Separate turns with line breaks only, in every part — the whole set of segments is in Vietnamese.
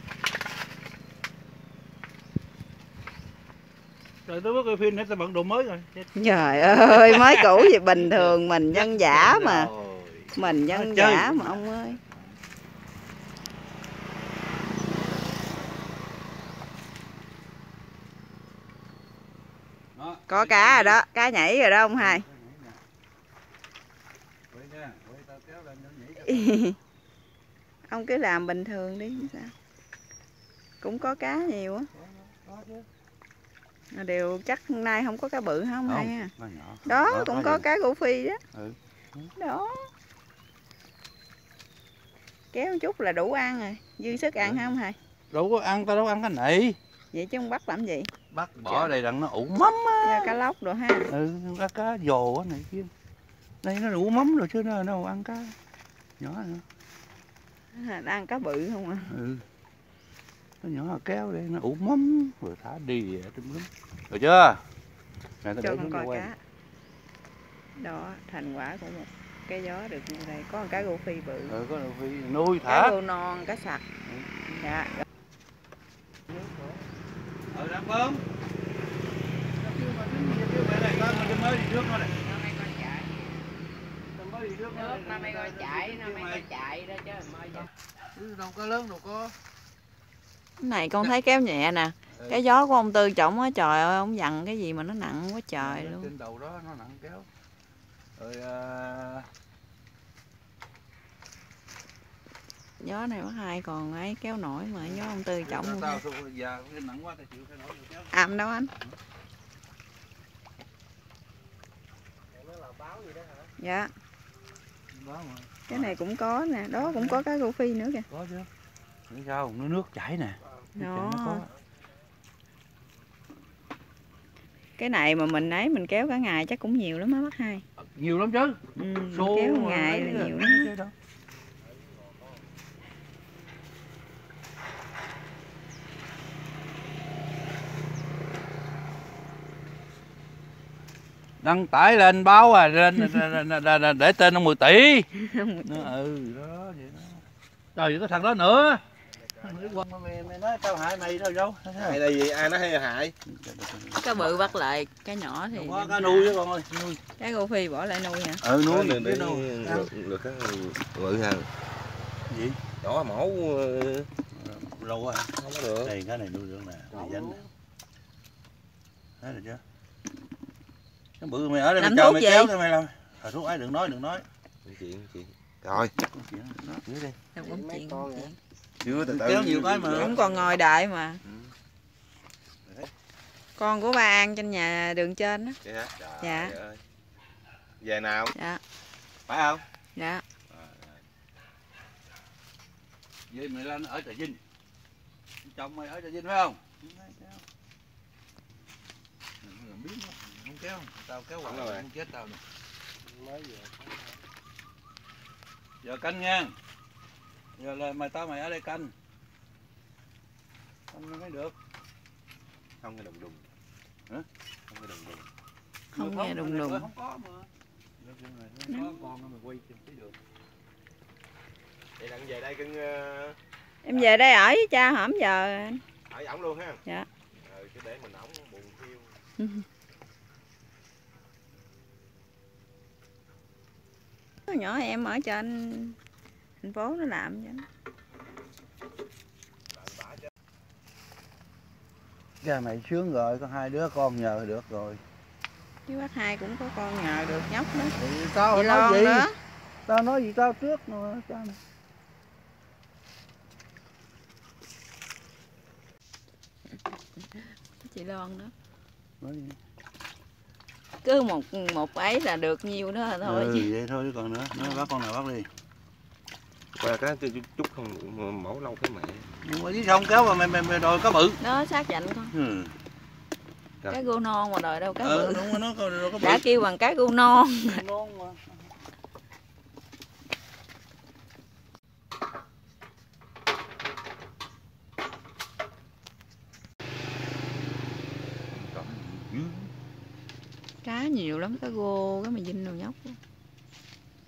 Rồi tôi có phim nữa tao bận đồ mới rồi.
Trời ơi, mới cũ gì bình thường, mình dân dã mà. Mình dân dã mà ông ơi. Có cá rồi đó, cá nhảy rồi đó ông hai. Ông cứ làm bình thường đi sao? Cũng có cá nhiều á. Đều chắc hôm nay không có cá bự không hay ha. Đó cũng có cá rô phi đó. Đó. Kéo một chút là đủ ăn rồi, dư sức ăn không hả?
Đủ có ăn, tao đâu ăn cái này.
Vậy chứ không bắt làm gì?
Bắt bỏ đây đặng nó ủ mắm á.
Cá lóc rồi ha.
Ừ, cá dồ á này kia. Đây nó đủ mắm rồi chứ đâu ăn cá nhỏ nữa.
Nó ăn cá bự không à?
Ừ. Nó nhỏ kéo đây nó ủ mắm rồi thả đi tùm lum. Được chưa? Này tao
cho con coi cá. Đó, thành quả của một cái gió được như đây. Có một cái rô phi bự.
Ừ, có rô phi nuôi thả.
Cá rô non, cá sặc. Dạ.
Đang bơm. Mới đi trước nó này.
Nước nó mới coi chạy, đó chứ mới vậy.
Đâu có lớn đâu có.
Cái này con thấy kéo nhẹ nè. Cái gió của ông Tư trỏng á, trời ơi, ông dằn cái gì mà nó nặng quá trời luôn.
Trên đầu đó nó nặng kéo. Rồi
gió này bác hai còn ấy kéo nổi mà gió ông Tư trỏng luôn.
Tao giờ nặng quá tao chịu phải nổi kéo.
Ẩm đâu anh? Dạ. Cái này cũng có nè, đó cũng có cá rô phi nữa kìa.
Có chứ. Để sao? Nó nước chảy nè.
Nó
có.
Cái này mà mình ấy mình kéo cả ngày chắc cũng nhiều lắm á bác hai.
Nhiều lắm chứ.
Kéo ngày là nhiều lắm.
Đăng tải lên báo lên để tên ông 10 tỷ. Ừ đó vậy đó. Trời có thằng đó nữa. Mày nói tao hại mày thôi đâu.
Hại là gì? Ai nói hại?
Cá bự bắt lại, cá nhỏ thì
có cá nuôi chứ con ơi, nuôi.
Cá rô phi bỏ lại nuôi hả?
Ừ, nuôi để được cái bự ha.
Gì?
Nhỏ mổ
lâu á.
Không có được.
Đây cái này nuôi được nè, cái này dánh nè. Thấy được chưa? Cái bự mày ở đây mày chờ mày kéo cho mày làm. Thôi thuốc ấy đừng nói.
Chuyện. Rồi.
Dưới đây.
Không chuyện.
Chưa từ từ.
Kéo nhiều cái mà.
Cũng còn ngồi đợi mà. Con của ba An trên nhà đường trên đó. Dạ.
Về nào?
Dạ.
Phải không?
Dạ.
Vậy mày lên ở Trà Vinh. Chồng mày ở Trà Vinh phải không? Không kéo, tao kéo hoài không chết tao nè. Giờ canh nha. Giờ là mày ở đây canh. Không mới được.
Không nghe đùng đùng.
Hả?
Không nghe đùng đùng.
Không nghe đùng đùng.
Không có mà. Không có con mày quay trên cái đường.
Vậy đặng về đây cưng.
Em về đây ở với cha hổm giờ.
Ở ổng luôn ha.
Dạ.
Ừ, chứ để mình ổng buồn thiêu.
Nhỏ em ở trên thành phố nó làm cho.
Cha mày sướng rồi, có 2 đứa con nhờ được rồi.
Chứ bác hai cũng có con nhờ được nhóc đó.
Thì tao nói gì? Đó. Tao nói gì tao trước mà cha mày.
Chị Loan đó. Cứ một ấy là được nhiêu đó thôi.
Ừ, vậy thôi chứ còn nữa. Nói bắt con nào bắt đi.
Qua cái chút không mẫu lâu cái mẹ.
Nhưng mà chứ không kéo mà mày đòi cá bự.
Nó sát dạnh con. Cá rô non mà đòi đâu cá bự.
Đúng rồi, nó có bự.
Đã kêu bằng cá rô non.
Non mà.
Cá nhiều lắm, cá rô, cá mè dinh đồ nhóc.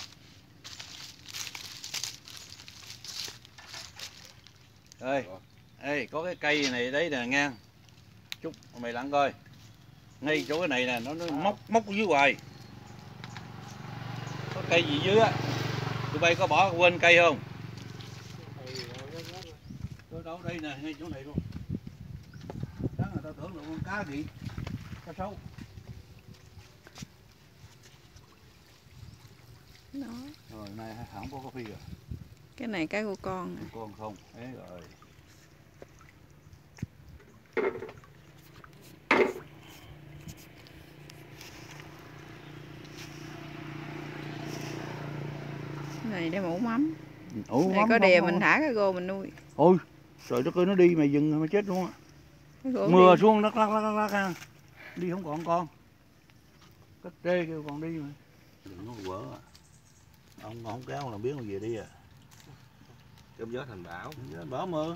Ơi, Ê, có cái cây này đấy nè nghe. Chút mày lặn coi. Ngay chỗ cái này nè, nó móc ở dưới hoài. Có cây gì dưới á. Tụi bay có bỏ quên cây không? Đâu đây nè, ngay chỗ này luôn. Sáng là tao tưởng là con cá gì? Cá sấu.
Đó.
Rồi nay không có phi rồi.
Cái này cái của con.
Con không. Thế rồi.
Này để ủ mắm.
Ủa,
Này có đè mình thả cái gô mình nuôi.
Ôi, trời đất ơi nó đi mày dừng mày chết luôn á. Mưa đi. Xuống lắc ha. Đi không còn con. Cách đê kêu còn đi mà. Đừng có quở à. Ông không kéo là biết gì đi à.
Cơm gió thành bão.
Bão mưa.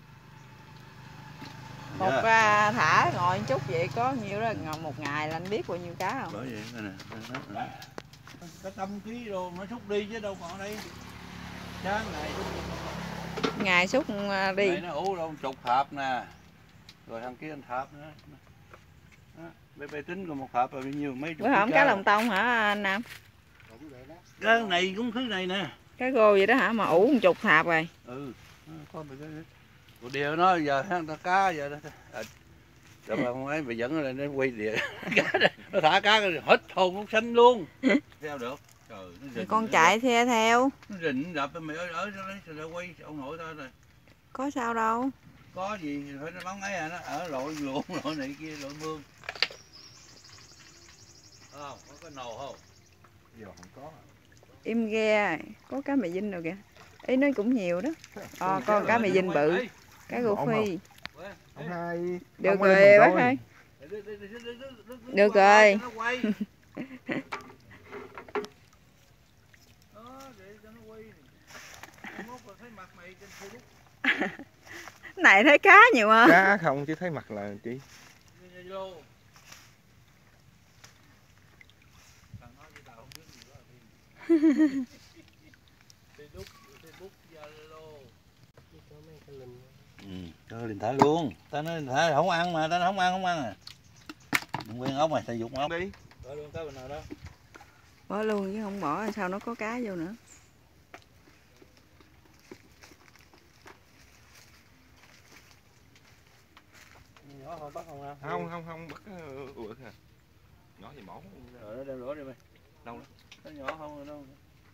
Một thả ngồi chút vậy có nhiêu đó ngồi một ngày là anh biết bao nhiêu cá không?
Bởi vậy nè. Cái tâm ký đồ nó xúc đi chứ đâu còn ở đây. Sáng này.
Ngày xúc đi.
Này nó ủ đâu chục hộp nè. Rồi thằng kia anh hộp nữa. Bé tính còn một hộp là bao nhiêu mấy chục.
Bữa hổm cá lồng tông hả anh Nam?
Cái này cũng thứ này nè.
Cái gô vậy đó hả mà ủ một chục hộp rồi.
Ừ. Con cái của điều nó giờ ta cá giờ đó. Rồi mà không ấy mày dẫn lên nó quay đìa cá nó thả cá hết hồn nó xanh luôn. Theo được. Trời nó
con chạy theo.
Nó rình đập mày ở đây rồi quay ông nội tao rồi.
Có sao đâu.
Có gì phải nó bắn ấy à, nó ở lội luộn lội này kia lội mương. Không, có cái nồi không? Giờ không có.
Im ghe, có cá mè dinh rồi kìa. Ý nói cũng nhiều đó. Con cá mè dinh bự. Cá gô phi.
Ông hai.
Được rồi bác ơi. Được rồi. Này thấy cá nhiều mà.
Cá không chứ thấy mặt là chị.
Cho liền thả luôn. Ta nói thả không ăn mà, ta nói không ăn à. Đừng quen ốc mày, thầy dục ốc đi. Bỏ luôn cá bên nào đó.
Bỏ luôn chứ không bỏ sao nó có cá vô nữa.
Nhỏ không bắt không nào.
Không bắt ủa kìa. Nhỏ thì mỏ.
Rồi nó đem rửa đi mày.
Đâu đó.
Nó nhỏ không rồi đâu.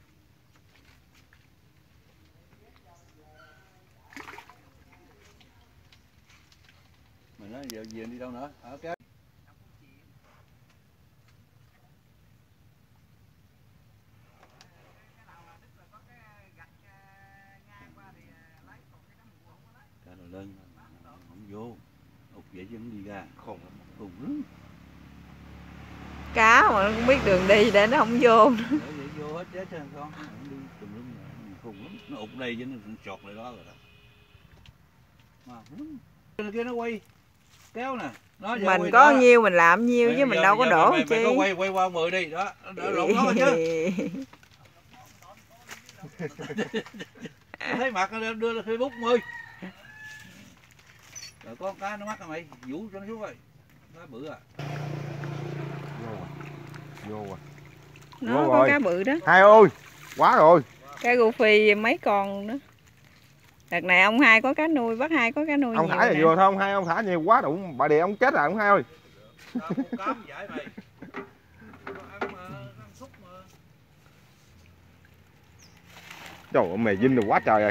Mày nói giờ về đi đâu nữa? Ở cái cá đồ lên không vô. Ụt vậy chứ không đi ra.
Khùng
lắm.
Cá mà nó không biết đường đi để nó không vô.
Để vậy vô hết chết trơn con. Nó đi tùm lum khùng lắm. Nó ụt đây chứ nó chọt lại đó rồi đó. Mà lắm. Kia nó quay kéo nè. Nó
Mình có
đó.
nhiêu mình làm nhiêu chứ mình đâu có đổ
mày,
chi.
mày có quay qua 10 đi đó. Đỡ lộn nó chứ. Thấy mặt nó đưa lên Facebook ơi. Rồi con cá nó mắc hả mày? Vũ cho nó xuống rồi. Cá bự à.
Vô à.
Nó có rồi. Cá bự đó.
Hai ơi, quá rồi.
Cá gô phi mấy con nữa. Đợt này ông hai có cá nuôi, bác hai có cá nuôi
ông
nhiều.
Ông thả nhiều thôi, ông hai ông thả nhiều quá đủ bà đè ông chết rồi ông hai ơi.
Tao mua cám giải mày.
Trời ơi, mày dinh được quá trời rồi.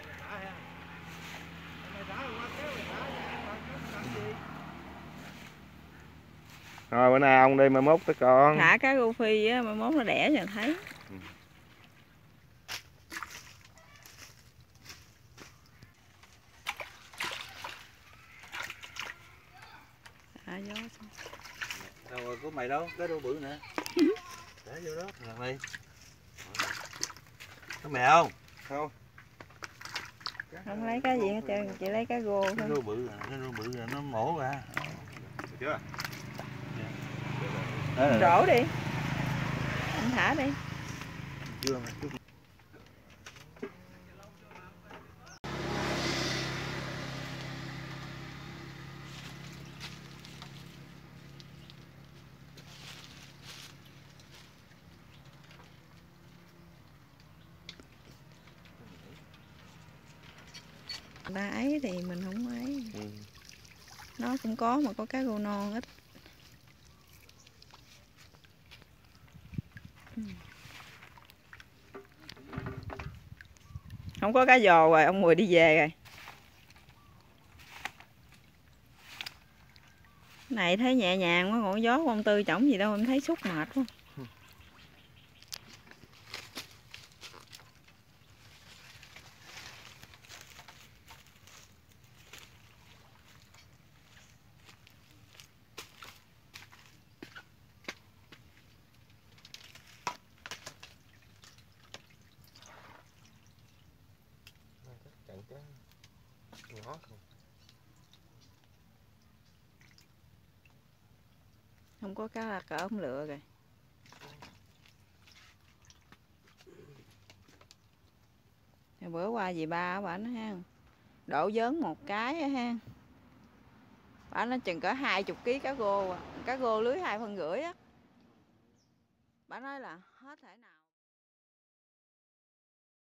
Rồi bữa nay ông đi mai mốt tới con.
Thả cá gô phi á, mai mốt nó đẻ cho thấy. Thả gió xong.
Đâu rồi có mày đâu, cái đô bự nè. Để vô đó, thằng này. Có mày không?
Không.
Không lấy cá gì hết trơn, chỉ lấy cá gô thôi.
Cái đô bự à, cái đô bự là nó mổ ra.
Được chưa?
Rổ đi. Anh thả đi.
Chưa mà, chút.
người ta ấy thì mình không ấy. Nó cũng có mà có cá rô non ít. Không có cá giò rồi, ông Mười đi về rồi. Này thấy nhẹ nhàng quá, ngọn gió của ông Tư chổng gì đâu, em thấy xúc mệt quá.
Chẳng cá ngó không.
Không có cá là cỡ ống lựa rồi. Rồi bữa qua dì ba bà nó ha, đổ vớn một cái á ha, bà nó chừng cỡ 20 kg cá rô à. Cá rô lưới 2,5 phân á. Bà nói là hết thể nào